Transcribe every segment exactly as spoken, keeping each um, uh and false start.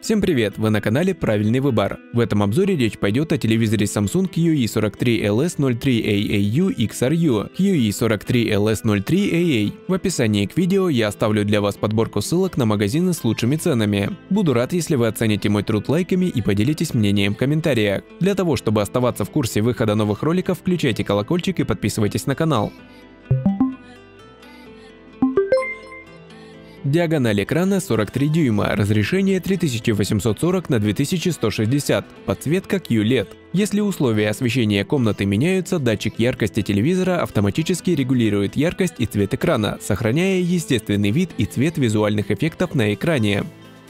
Всем привет! Вы на канале Правильный выбор. В этом обзоре речь пойдет о телевизоре Samsung кью и сорок три эл эс ноль три эй эй ю икс ар ю, кью и сорок три эл эс ноль три эй эй. В описании к видео я оставлю для вас подборку ссылок на магазины с лучшими ценами. Буду рад, если вы оцените мой труд лайками и поделитесь мнением в комментариях. Для того, чтобы оставаться в курсе выхода новых роликов, включайте колокольчик и подписывайтесь на канал. Диагональ экрана сорок три дюйма, разрешение три тысячи восемьсот сорок на две тысячи сто шестьдесят, подсветка кью лед. Если условия освещения комнаты меняются, датчик яркости телевизора автоматически регулирует яркость и цвет экрана, сохраняя естественный вид и цвет визуальных эффектов на экране.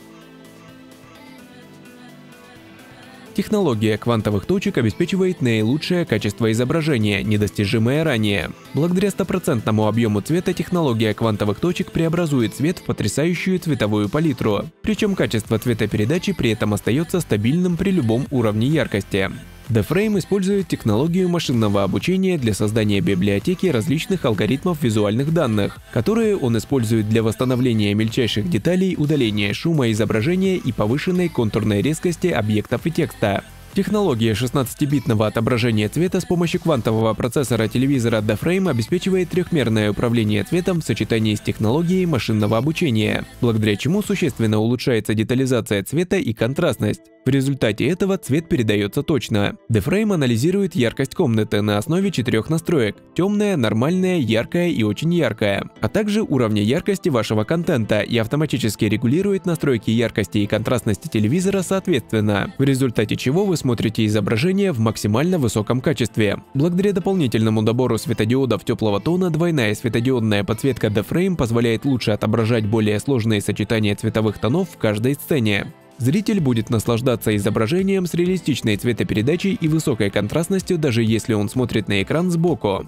Технология квантовых точек обеспечивает наилучшее качество изображения, недостижимое ранее. Благодаря стопроцентному объему цвета технология квантовых точек преобразует цвет в потрясающую цветовую палитру. Причем качество цветопередачи при этом остается стабильным при любом уровне яркости. DeFrame использует технологию машинного обучения для создания библиотеки различных алгоритмов визуальных данных, которые он использует для восстановления мельчайших деталей, удаления шума изображения и повышенной контурной резкости объектов и текста. Технология шестнадцатибитного отображения цвета с помощью квантового процессора телевизора DeFrame обеспечивает трехмерное управление цветом в сочетании с технологией машинного обучения, благодаря чему существенно улучшается детализация цвета и контрастность. В результате этого цвет передается точно. DeFrame анализирует яркость комнаты на основе четырех настроек – темная, нормальная, яркая и очень яркая, а также уровня яркости вашего контента и автоматически регулирует настройки яркости и контрастности телевизора соответственно, в результате чего вы смотрите изображение в максимально высоком качестве. Благодаря дополнительному добору светодиодов теплого тона, двойная светодиодная подсветка DeFrame позволяет лучше отображать более сложные сочетания цветовых тонов в каждой сцене. Зритель будет наслаждаться изображением с реалистичной цветопередачей и высокой контрастностью, даже если он смотрит на экран сбоку.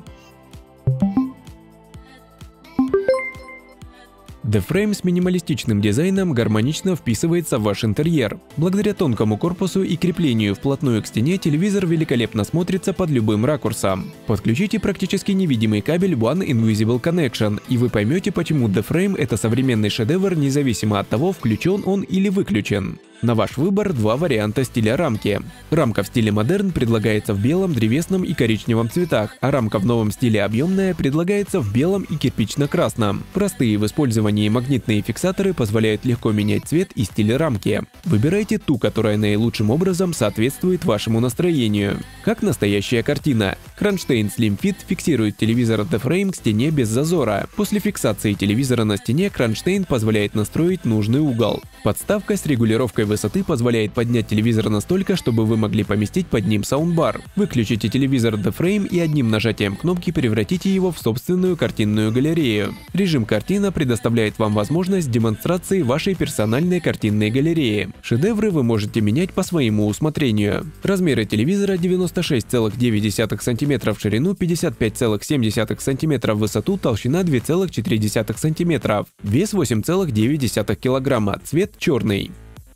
DeFrame с минималистичным дизайном гармонично вписывается в ваш интерьер. Благодаря тонкому корпусу и креплению вплотную к стене телевизор великолепно смотрится под любым ракурсом. Подключите практически невидимый кабель One Invisible Connection, и вы поймете, почему DeFrame – это современный шедевр, независимо от того, включен он или выключен. На ваш выбор два варианта стиля рамки. Рамка в стиле модерн предлагается в белом, древесном и коричневом цветах, а рамка в новом стиле объемная предлагается в белом и кирпично-красном. Простые в использовании магнитные фиксаторы позволяют легко менять цвет и стиль рамки. Выбирайте ту, которая наилучшим образом соответствует вашему настроению. Как настоящая картина. Кронштейн Slim Fit фиксирует телевизор DeFrame к стене без зазора. После фиксации телевизора на стене кронштейн позволяет настроить нужный угол. Подставка с регулировкой высоты позволяет поднять телевизор настолько, чтобы вы могли поместить под ним саундбар. Выключите телевизор DeFrame и одним нажатием кнопки превратите его в собственную картинную галерею. Режим картина предоставляет вам возможность демонстрации вашей персональной картинной галереи. Шедевры вы можете менять по своему усмотрению. Размеры телевизора девяносто шесть целых девять десятых сантиметра в ширину, пятьдесят пять целых семь десятых сантиметра в высоту, толщина две целых четыре десятых сантиметра, вес восемь целых девять десятых килограмма, цвет черный.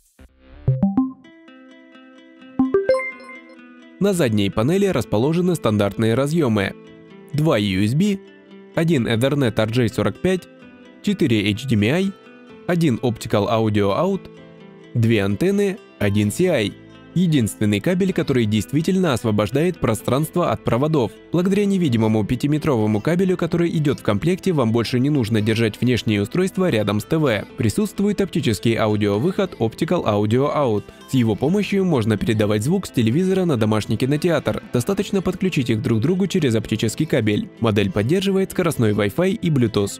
На задней панели расположены стандартные разъемы: два ю эс би, один Ethernet ар джей сорок пять, четыре эйч ди эм ай, один Optical Audio Out, две антенны, один си ай. Единственный кабель, который действительно освобождает пространство от проводов. Благодаря невидимому пятиметровому кабелю, который идет в комплекте, вам больше не нужно держать внешнее устройство рядом с ТВ. Присутствует оптический аудиовыход Optical Audio Out. С его помощью можно передавать звук с телевизора на домашний кинотеатр. Достаточно подключить их друг к другу через оптический кабель. Модель поддерживает скоростной Wi-Fi и Bluetooth.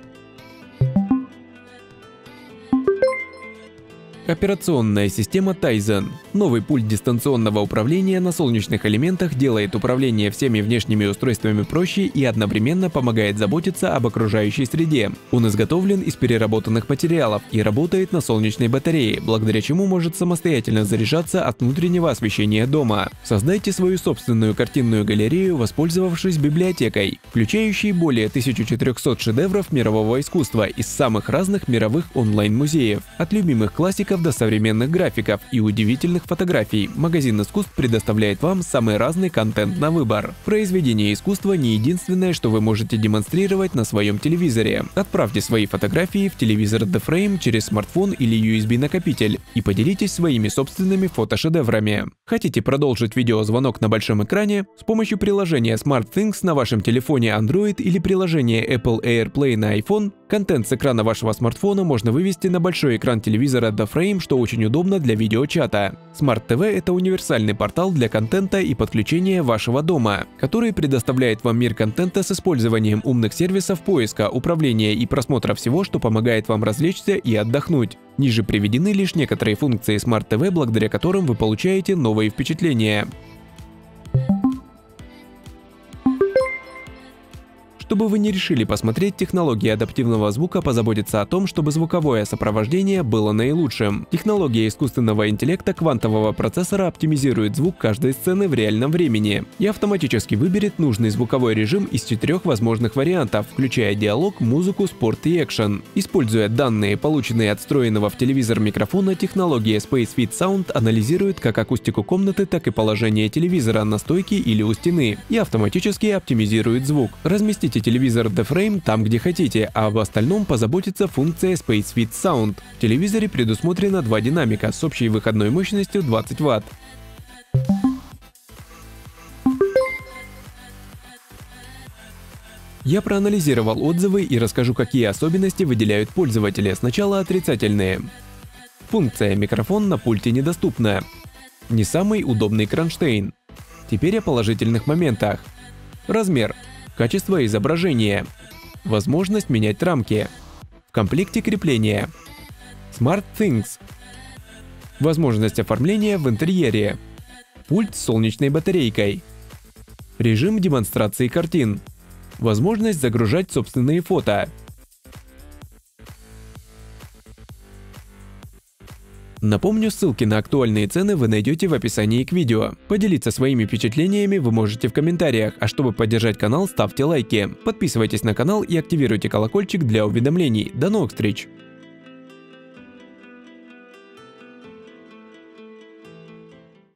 Операционная система Tizen. Новый пульт дистанционного управления на солнечных элементах делает управление всеми внешними устройствами проще и одновременно помогает заботиться об окружающей среде. Он изготовлен из переработанных материалов и работает на солнечной батарее, благодаря чему может самостоятельно заряжаться от внутреннего освещения дома. Создайте свою собственную картинную галерею, воспользовавшись библиотекой, включающей более тысячи четырёхсот шедевров мирового искусства из самых разных мировых онлайн-музеев, от любимых классиков до современных графиков и удивительных фотографий, магазин искусств предоставляет вам самый разный контент на выбор. Произведение искусства не единственное, что вы можете демонстрировать на своем телевизоре. Отправьте свои фотографии в телевизор The Frame через смартфон или ю эс би-накопитель и поделитесь своими собственными фотошедеврами. Хотите продолжить видеозвонок на большом экране? С помощью приложения SmartThings на вашем телефоне Android или приложения Apple AirPlay на iPhone, контент с экрана вашего смартфона можно вывести на большой экран телевизора The Frame, что очень удобно для видеочата. Smart ти ви – это универсальный портал для контента и подключения вашего дома, который предоставляет вам мир контента с использованием умных сервисов поиска, управления и просмотра всего, что помогает вам развлечься и отдохнуть. Ниже приведены лишь некоторые функции Smart ти ви, благодаря которым вы получаете новые впечатления. Чтобы вы не решили посмотреть, технология адаптивного звука позаботится о том, чтобы звуковое сопровождение было наилучшим. Технология искусственного интеллекта квантового процессора оптимизирует звук каждой сцены в реальном времени и автоматически выберет нужный звуковой режим из четырех возможных вариантов, включая диалог, музыку, спорт и экшен. Используя данные, полученные от встроенного в телевизор микрофона, технология SpaceFit Sound анализирует как акустику комнаты, так и положение телевизора на стойке или у стены и автоматически оптимизирует звук. Разместите телевизор The Frame там, где хотите, а об остальном позаботится функция SpaceFit Sound. В телевизоре предусмотрено два динамика с общей выходной мощностью двадцать ватт. Я проанализировал отзывы и расскажу, какие особенности выделяют пользователи. Сначала отрицательные. Функция микрофон на пульте недоступна. Не самый удобный кронштейн. Теперь о положительных моментах. Размер. Качество изображения. Возможность менять рамки. В комплекте крепления. SmartThings. Возможность оформления в интерьере. Пульт с солнечной батарейкой. Режим демонстрации картин. Возможность загружать собственные фото. Напомню, ссылки на актуальные цены вы найдете в описании к видео. Поделиться своими впечатлениями вы можете в комментариях, а чтобы поддержать канал, ставьте лайки. Подписывайтесь на канал и активируйте колокольчик для уведомлений. До новых встреч!